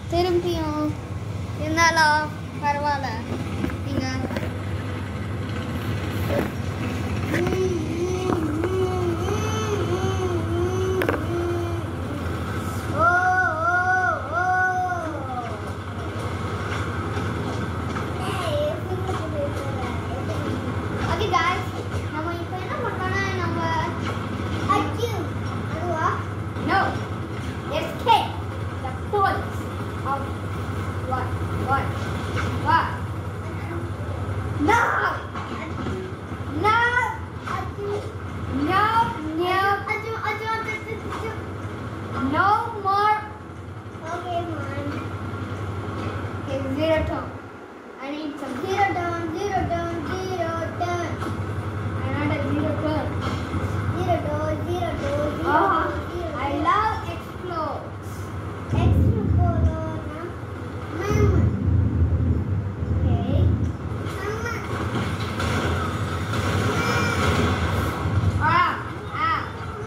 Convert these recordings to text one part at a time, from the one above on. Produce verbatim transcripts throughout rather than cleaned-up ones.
திரும்பியும் இருந்தாலும் பரவாயில்ல. நீங்கள் zero tone. I need some zero tone, zero tone, zero tone. I want a zero tone. Zero tone, zero tone, zero oh, tone, zero I tone. Love explodes. Explode, Mama. Okay. Mama. Ah, ah.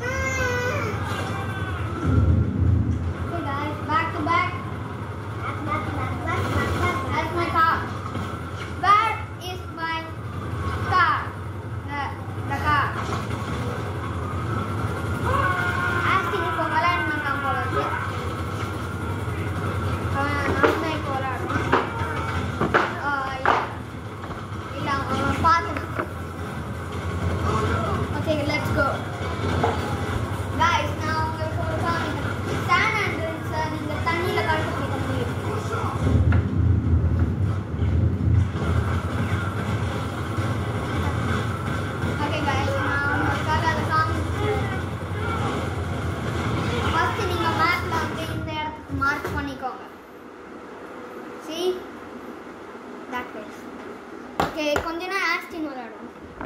Okay, guys, back to back. Back, back, back, back, back. That's my car. Where is my car? The, the car. Asking for Malan Mangambola. Uh, not my color. Uh, yeah, uh, partner. Okay, let's go. Guys, now we're going to stand and it's uh, in the Tanila car. See that place. Okay, கொஞ்ச நேரம் Austin விளையாடும்.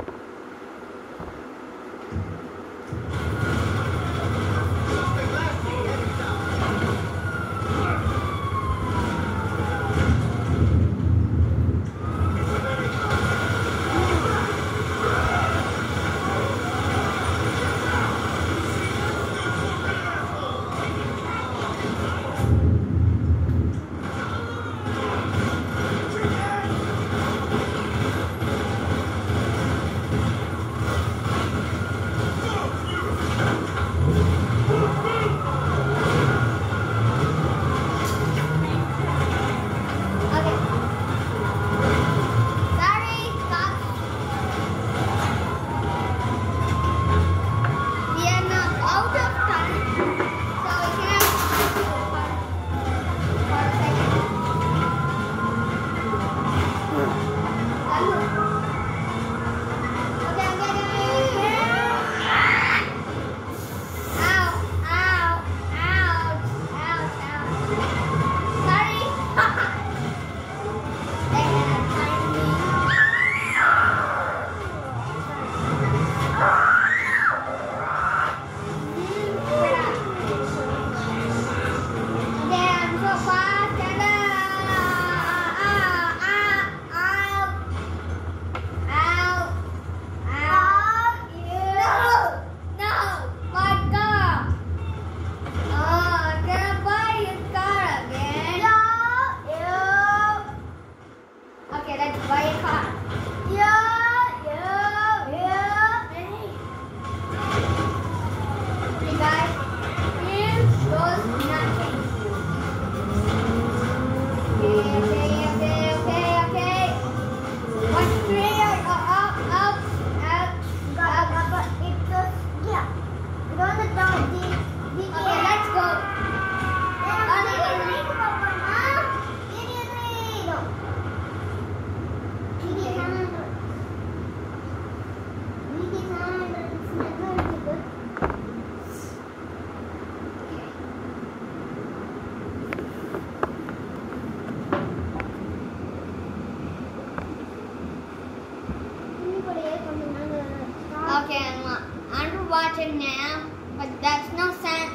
Okay, I'm underwater now, but that's no sense.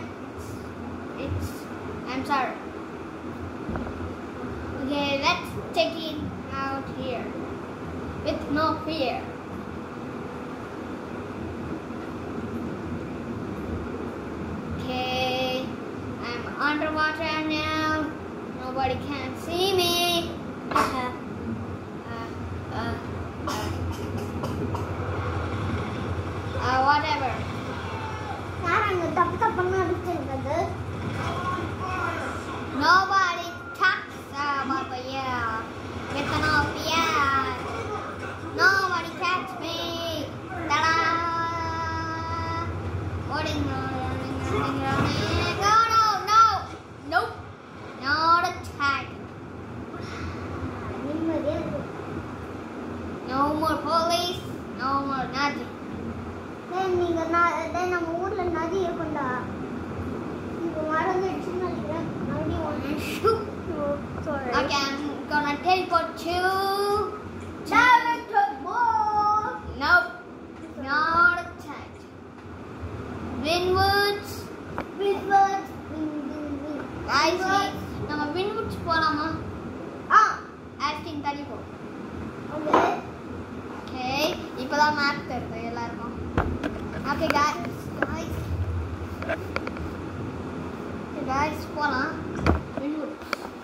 It's, I'm sorry. Okay, let's take it out here with no fear. Okay, I'm underwater now. No nobody can see me. Uh, uh, uh, uh, whatever. Nobody talks about the year. Get an off the air. Nobody catch me. Ta-da! Running, running, running, running. No, no, no. Nope. Not a tag. No more police. No more nothing. Then நீங்க then நம்ம ஊர்ல நதி இருக்கும்டா. இப்போ மறந்துடுச்சு நினைக்கிறேன். Shoot. Sorry. Okay, I'm gonna teleport to Director Ball. Nope. Not a tag. Winwoods. Winwoods. Win, win, win. Guys, நம்ம Winwoods போலாமா? ஆ. Asking teleport. Okay. Okay, இப்போதான் மேப் தெரியுது எல்லாருக்கும். Okay guys, guys. Okay guys, போலாம். Winwoods.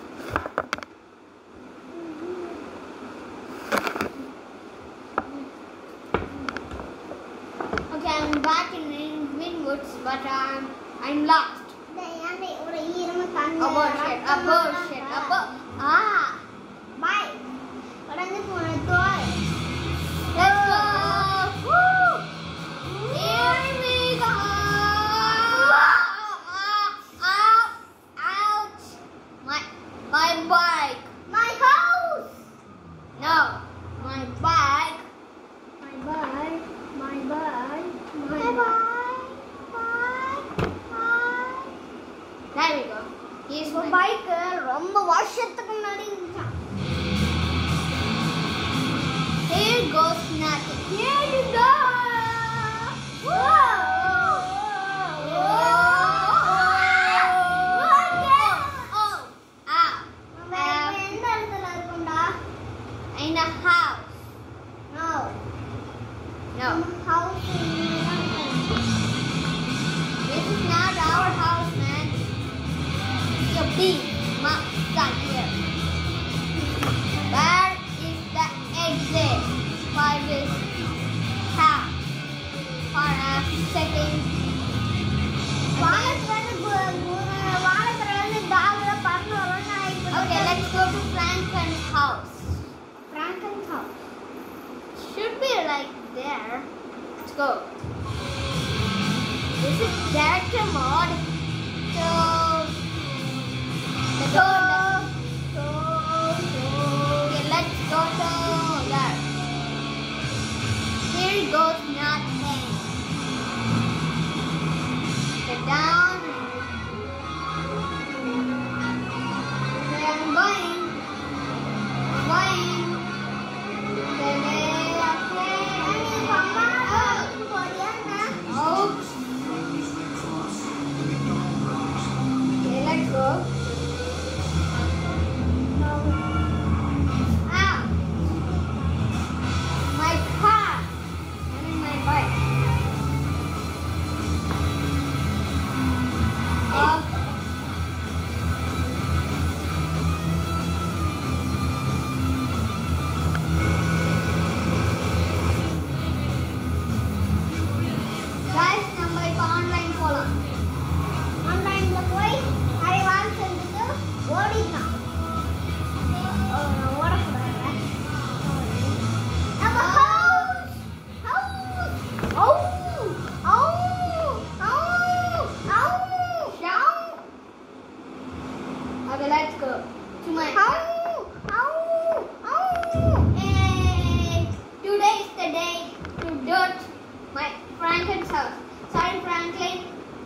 Okay, I'm back in Winwoods, but I'm I'm lost. ஏன்டா ஒரு ஈரமா கண்ணு. A bullshit, a bullshit, a bull. Ah. Bye. உடனே போன தோய். Let's go. Woo! Here we go. Ouch! Ouch! My my bike. My house. No, my bike. My bike. My bike. My bike. Bike. Bike. There we go. Here's இந்த my bike ரொம்ப வருஷத்துக்கு முன்னாடி இருந்துச்சு. Here goes nothing. Here you go. Whoa. Oh, ow. நம்ம எந்த இடத்துல இருக்கோம்டா? In a house. No. No, House. this is not our house, man. It's a big mountain here. Where is the exit for this house? For a second. Okay, let's go to Franklin's house. Franklin's house. Should be like there. Let's go. This is character mode. So the door. Okay, let's go to there. Here goes nothing. Get down. Okay, I'm going. I'm going. Okay, okay. Oh. Okay, let's go. Ow. My car. I mean my bike. Oh. Guys, நம்ம இப்ப online போலாம். ஆன்லைன்ல போய் நிறைய வேலை செஞ்சுட்டு ஓடிடலாம். ஓ, நான் ஓடக்கூடாது. நம்ம house. House. Ow. Ow. Ow. Ow. Down. Okay, let's go to my Ow. Ow. Ow. Hey, today is the day to dirt my Franklin's house. Sorry, Franklin.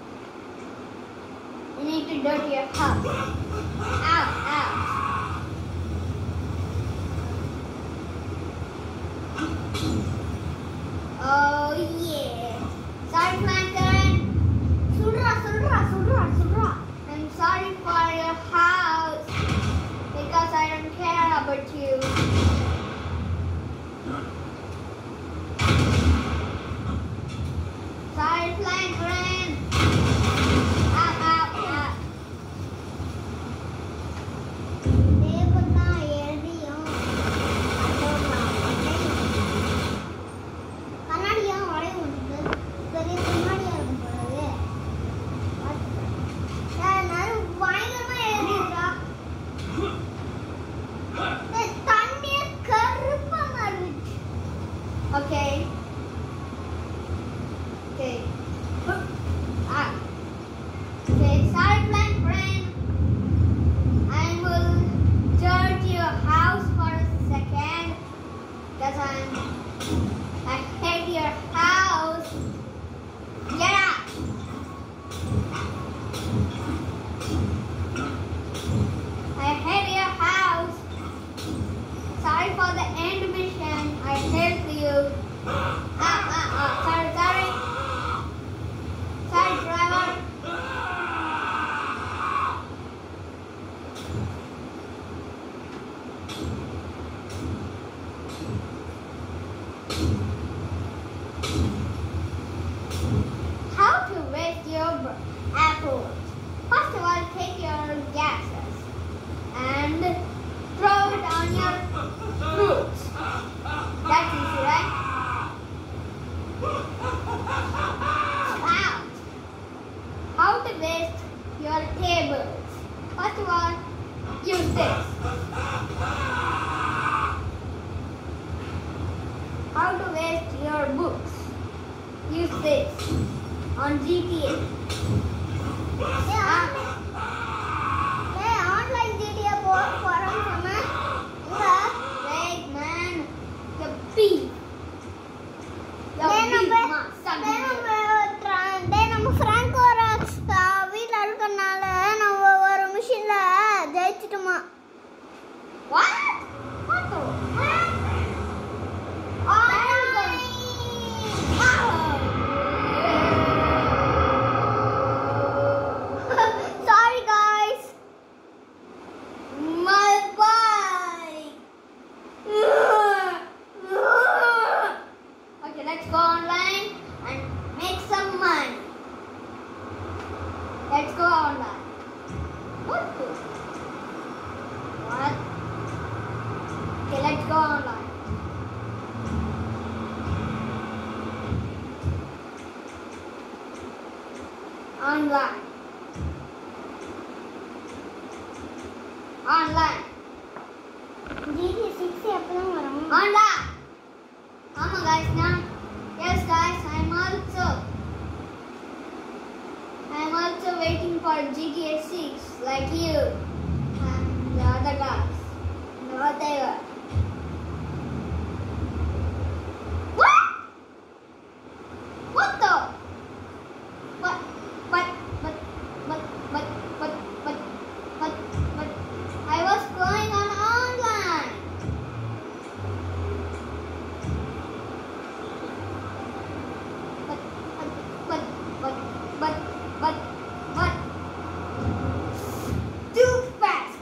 You need to dirt your house. Ow, ow. Oh yeah. Sorry, Franklin. சுடுறா சுடுறா சுடுறா சுடுறா. I'm sorry for your house because I don't care about you. Sorry, Franklin. Ow, ow, ow. your tables. First of all, use this. How to waste your books. Use this on G T A. Yeah. Hey, online G T A போறோம் சொன்னா இங்க Wait, man. The bee. The டேய் bee நம்ம must come டேய் here. நம்ம டேய் நம்ம Franco வீட்ல இருக்கறனால நம்ம ஒரு மிஷின்ல ஜெயிச்சிட்டோமா. What? What the? Sorry guys. My bike. Okay, let's go online and make some money. Let's go online. What? the- What? Okay, let's go online. Online. Online. G T A six எப்பதான் வரும்? Online. Come on, guys, now. Yes, guys, I'm also. I'm also waiting for G T A six, like you and the other guys. Whatever. What? What the? What? But, but, but, but, but, but, but, but, I was going on online. But, but, but, but, but, but, too fast.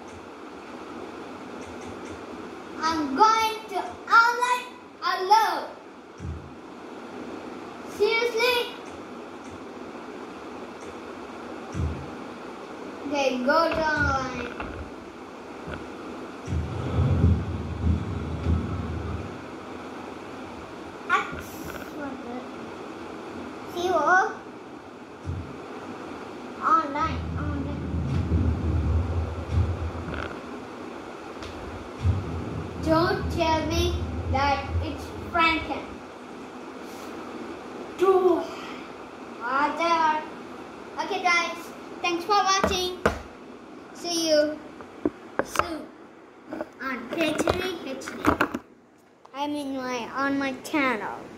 I'm going to online alone. Seriously? Okay, go to online. X வந்து C O online online. Don't tell me that it's Franken. True. Whatever. Okay, guys. Thanks for watching. See you soon on H D H D. I mean, my on my channel.